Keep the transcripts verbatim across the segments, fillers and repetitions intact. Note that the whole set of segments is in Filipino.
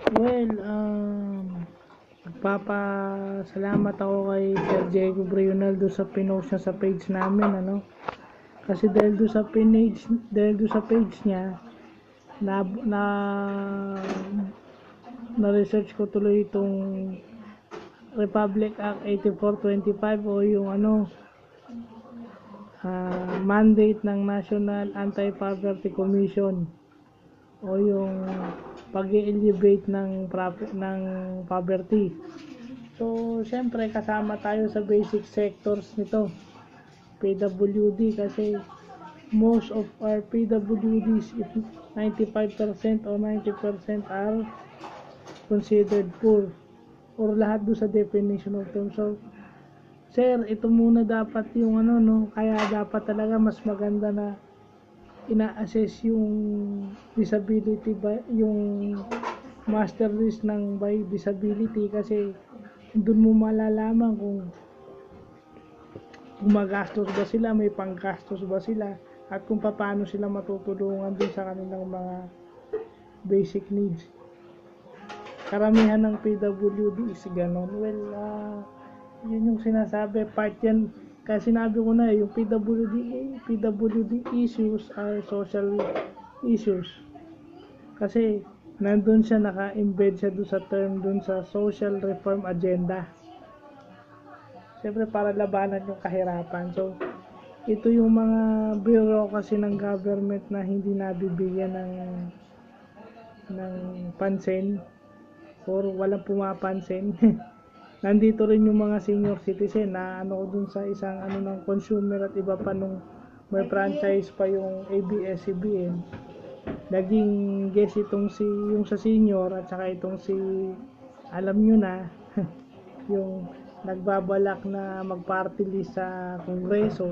Well, um, nagpapasalamat ako kay Sir Diego Brional doon sa pinost niya sa page namin, ano. Kasi dahil doon sa page, dahil doon sa page niya, na na na-research ko tuloy itong Republic Act eighty-four twenty-five o yung ano, uh, mandate ng National Anti-Poverty Commission o yung pag-elevate ng profit ng poverty. So, syempre kasama tayo sa basic sectors nito, P W D, kasi most of our P W Ds, if ninety-five percent or ninety percent are considered poor or lahat do sa definition of term. So, sir, ito muna dapat yung ano, no, kaya dapat talaga mas maganda na ina-assess yung disability by yung master list ng by disability, kasi doon mo malalaman kung gumagastos ba sila, may panggastos ba sila, at kung paano sila matutulungan din sa kanilang mga basic needs. Karamihan ng P W D is ganon. Well, uh, yun yung sinasabi, part yan. Kasi sinabi ko na, yung P W D, P W D issues are social issues. Kasi nandun siya, naka-embed siya doon sa term, doon sa social reform agenda. Siyempre para labanan yung kahirapan. So, ito yung mga bureaucracy ng government na hindi nabibigyan ng ng pansin or walang pumapansin. Nandito rin yung mga senior citizen na ano dun sa isang ano ng consumer at iba pa nung may franchise pa yung A B S C B N. Naging guest itong si yung sa senior at saka itong si alam nyo na yung nagbabalak na mag-party list sa kongreso.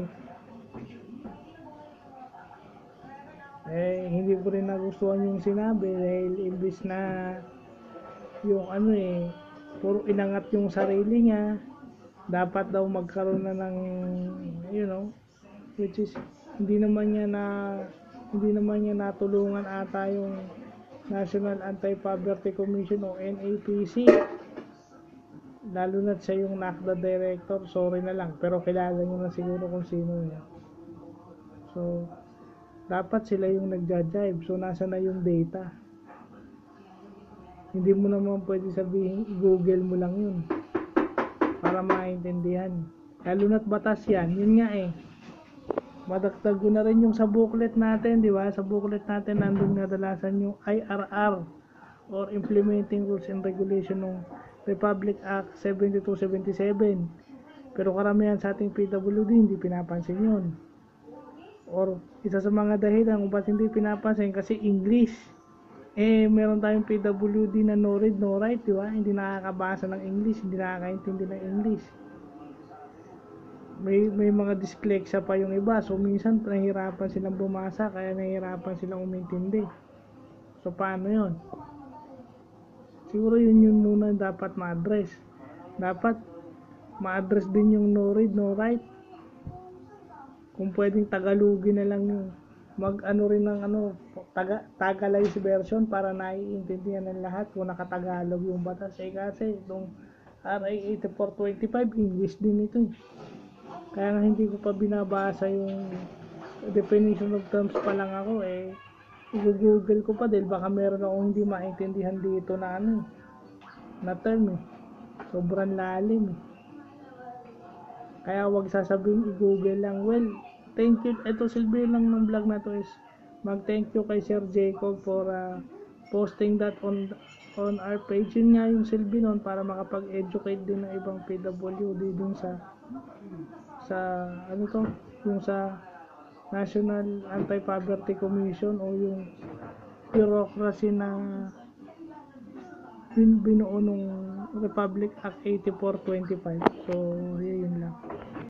Eh hindi ko rin nagustuhan yung sinabi dahil imbis na yung ano eh puro inangat yung sarili niya, dapat daw magkaroon na ng you know, which is hindi naman niya na hindi naman niya natulungan ata yung National Anti-Poverty Commission o N A P C, lalo na siya yung N A C D A director. Sorry na lang, pero kilala niyo na siguro kung sino niya. So dapat sila yung nagja-jive. So nasa na yung data? Hindi mo naman pwede sabihin i-google mo lang yun para maintindihan, lalo na't batas yan. Yun nga eh, madagdag ko na rin yung sa booklet natin, di ba? Sa booklet natin nandun nadalasan yung I R R or Implementing Rules and Regulation ng Republic Act seventy-two seventy-seven, pero karamihan sa ating P W D hindi pinapansin yun, or isa sa mga dahilan kung ba't hindi pinapansin kasi English. Eh, meron tayong P W D na no read, no write, di ba? Hindi nakakabasa ng English, hindi nakakaintindi ng English. May, may mga dyslexia pa yung iba, so minsan nahihirapan silang bumasa, kaya nahihirapan silang umintindi. So, paano yun? Siguro yun yun muna dapat ma-address. Dapat ma-address din yung no read, no write. Kung pwedeng Tagalogin na lang yung mag-ano rin ng ano, taga, Tagalized version para naiintindihan ng lahat kung nakatagalog yung batas. Eh kasi itong R A eighty-four twenty-five English din ito eh. Kaya nga hindi ko pa binabasa yung definition of terms pa lang ako eh. I-google ko pa dahil baka meron akong hindi maintindihan dito na ano na term eh. Sobrang lalim eh. Kaya wag sasabihin i-google lang. Well, thank you. Ito silbi lang ng vlog na to is mag-thank you kay Sir Jacob for uh, posting that on on our page. Yun nga yung silbi nun para makapag-educate din ng ibang P W D dun sa sa ano to, yung sa National Anti-Poverty Commission o yung bureaucracy na bin binuo nung Republic Act eighty-four twenty-five. So, yun lang.